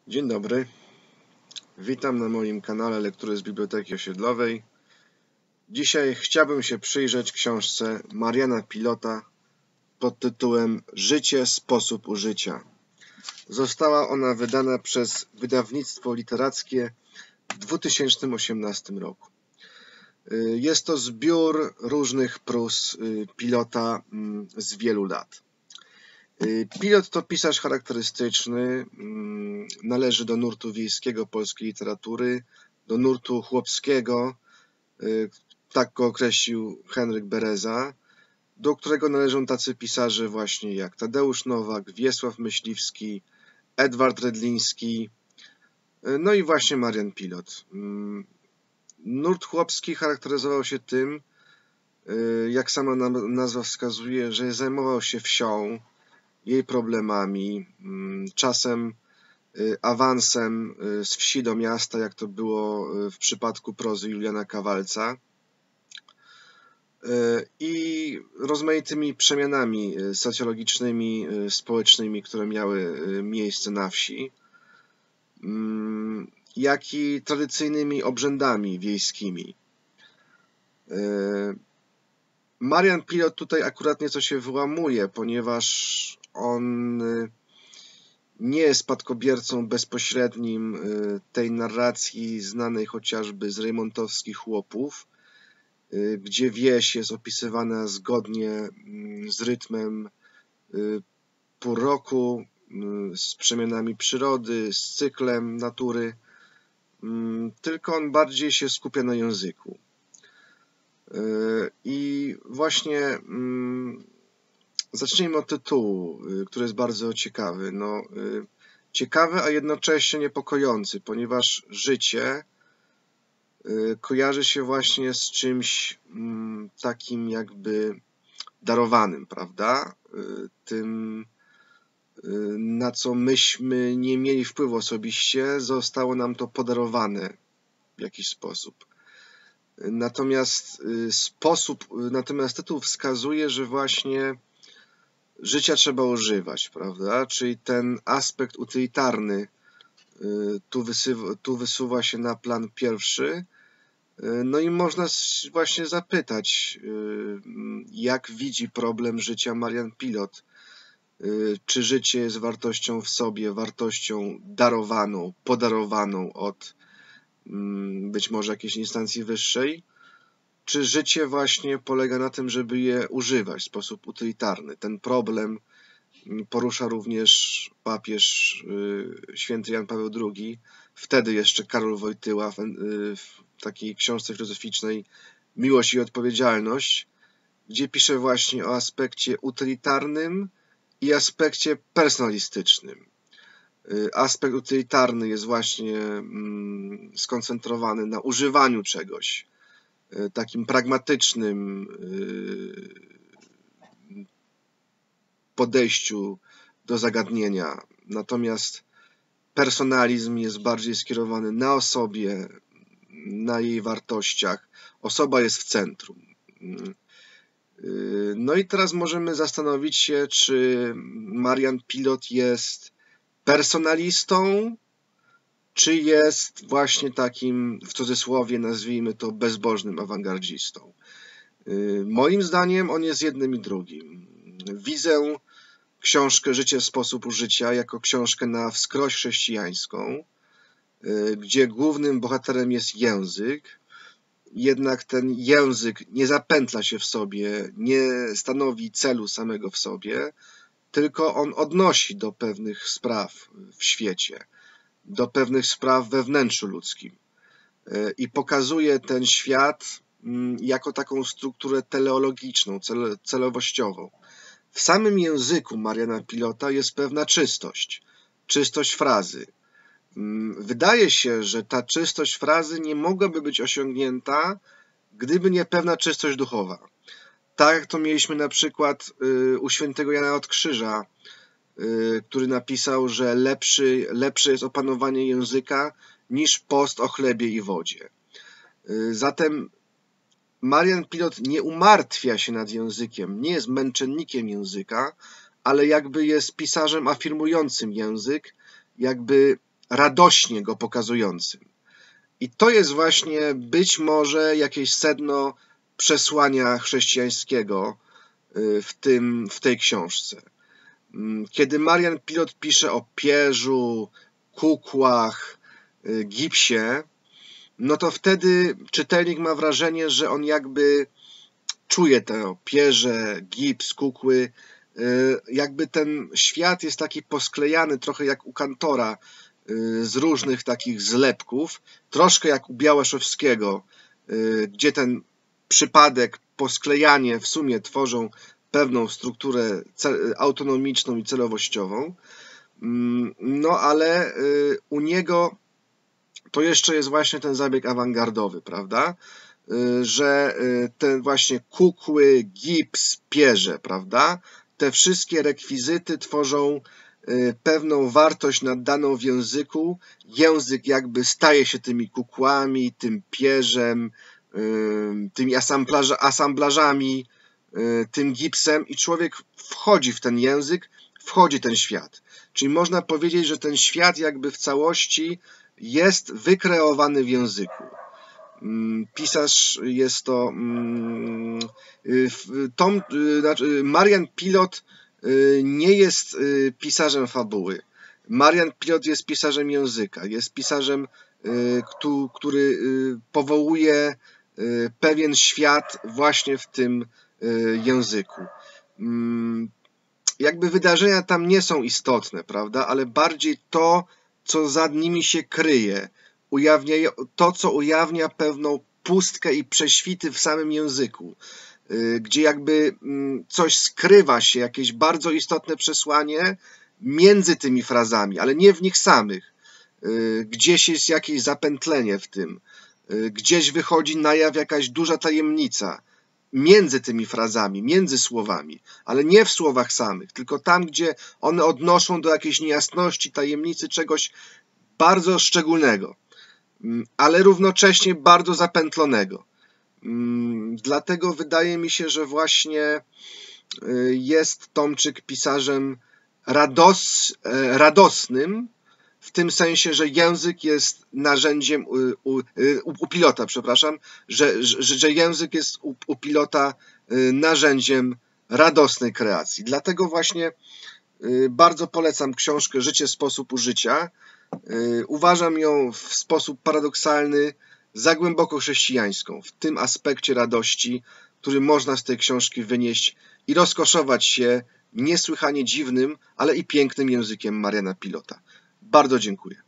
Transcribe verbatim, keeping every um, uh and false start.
Dzień dobry, witam na moim kanale Lektury z Biblioteki Osiedlowej. Dzisiaj chciałbym się przyjrzeć książce Mariana Pilota pod tytułem Życie, sposób użycia. Została ona wydana przez wydawnictwo literackie w dwa tysiące osiemnastym roku. Jest to zbiór różnych prós Pilota z wielu lat. Pilot to pisarz charakterystyczny, należy do nurtu wiejskiego polskiej literatury, do nurtu chłopskiego, tak go określił Henryk Bereza, do którego należą tacy pisarze właśnie jak Tadeusz Nowak, Wiesław Myśliwski, Edward Redliński, no i właśnie Marian Pilot. Nurt chłopski charakteryzował się tym, jak sama nazwa wskazuje, że zajmował się wsią, jej problemami, czasem awansem z wsi do miasta, jak to było w przypadku prozy Juliana Kawalca, i rozmaitymi przemianami socjologicznymi, społecznymi, które miały miejsce na wsi, jak i tradycyjnymi obrzędami wiejskimi. Marian Pilot tutaj akurat nieco się wyłamuje, ponieważ on nie jest spadkobiercą bezpośrednim tej narracji znanej chociażby z rejmontowskich chłopów, gdzie wieś jest opisywana zgodnie z rytmem pół roku, z przemianami przyrody, z cyklem natury, tylko on bardziej się skupia na języku. I właśnie zacznijmy od tytułu, który jest bardzo ciekawy. No, ciekawy, a jednocześnie niepokojący, ponieważ życie kojarzy się właśnie z czymś takim jakby darowanym, prawda? Tym, na co myśmy nie mieli wpływu osobiście, zostało nam to podarowane w jakiś sposób. Natomiast sposób, natomiast tytuł wskazuje, że właśnie życia trzeba używać, prawda? Czyli ten aspekt utylitarny tu, wysywa, tu wysuwa się na plan pierwszy. No i można właśnie zapytać, jak widzi problem życia Marian Pilot. Czy życie jest wartością w sobie, wartością darowaną, podarowaną od być może jakiejś instancji wyższej, czy życie właśnie polega na tym, żeby je używać w sposób utylitarny. Ten problem porusza również papież święty Jan Paweł drugi, wtedy jeszcze Karol Wojtyła w takiej książce filozoficznej Miłość i odpowiedzialność, gdzie pisze właśnie o aspekcie utylitarnym i aspekcie personalistycznym. Aspekt utylitarny jest właśnie skoncentrowany na używaniu czegoś, takim pragmatycznym podejściu do zagadnienia. Natomiast personalizm jest bardziej skierowany na osobie, na jej wartościach. Osoba jest w centrum. No i teraz możemy zastanowić się, czy Marian Pilot jest personalistą, czy jest właśnie takim, w cudzysłowie nazwijmy to, bezbożnym awangardzistą. Moim zdaniem on jest jednym i drugim. Widzę książkę Życie, sposób użycia jako książkę na wskroś chrześcijańską, gdzie głównym bohaterem jest język, jednak ten język nie zapętla się w sobie, nie stanowi celu samego w sobie, tylko on odnosi do pewnych spraw w świecie, do pewnych spraw we wnętrzu ludzkim i pokazuje ten świat jako taką strukturę teleologiczną, cel, celowościową. W samym języku Mariana Pilota jest pewna czystość, czystość frazy. Wydaje się, że ta czystość frazy nie mogłaby być osiągnięta, gdyby nie pewna czystość duchowa. Tak jak to mieliśmy na przykład u świętego Jana od Krzyża, który napisał, że lepszy, lepsze jest opanowanie języka niż post o chlebie i wodzie. Zatem Marian Pilot nie umartwia się nad językiem, nie jest męczennikiem języka, ale jakby jest pisarzem afirmującym język, jakby radośnie go pokazującym. I to jest właśnie być może jakieś sedno przesłania chrześcijańskiego w, tym, w tej książce. Kiedy Marian Pilot pisze o pierzu, kukłach, gipsie, no to wtedy czytelnik ma wrażenie, że on jakby czuje te pierze, gips, kukły, jakby ten świat jest taki posklejany, trochę jak u Kantora, z różnych takich zlepków, troszkę jak u Białaszewskiego, gdzie ten przypadek, posklejanie w sumie tworzą pewną strukturę autonomiczną i celowościową. No ale u niego to jeszcze jest właśnie ten zabieg awangardowy, prawda? Że te właśnie kukły, gips, pierze, prawda? Te wszystkie rekwizyty tworzą pewną wartość naddaną w języku. Język jakby staje się tymi kukłami, tym pierzem, tymi asamblażami, tym gipsem i człowiek wchodzi w ten język, wchodzi ten świat. Czyli można powiedzieć, że ten świat jakby w całości jest wykreowany w języku. Pisarz jest to Tom, znaczy Marian Pilot nie jest pisarzem fabuły. Marian Pilot jest pisarzem języka, jest pisarzem, który powołuje pewien świat właśnie w tym języku. Jakby wydarzenia tam nie są istotne, prawda, ale bardziej to, co za nimi się kryje, ujawnia to, co ujawnia pewną pustkę i prześwity w samym języku, gdzie jakby coś skrywa się, jakieś bardzo istotne przesłanie między tymi frazami, ale nie w nich samych. Gdzieś jest jakieś zapętlenie w tym, gdzieś wychodzi na jaw jakaś duża tajemnica między tymi frazami, między słowami, ale nie w słowach samych, tylko tam, gdzie one odnoszą do jakiejś niejasności, tajemnicy, czegoś bardzo szczególnego, ale równocześnie bardzo zapętlonego. Dlatego wydaje mi się, że właśnie jest Tomczyk pisarzem rados, radosnym, w tym sensie, że język jest narzędziem u, u, u pilota, przepraszam, że, że, że język jest u, u pilota narzędziem radosnej kreacji. Dlatego właśnie bardzo polecam książkę Życie, sposób użycia. Uważam ją w sposób paradoksalny za głęboko chrześcijańską, w tym aspekcie radości, który można z tej książki wynieść i rozkoszować się niesłychanie dziwnym, ale i pięknym językiem Mariana Pilota. Bardzo dziękuję.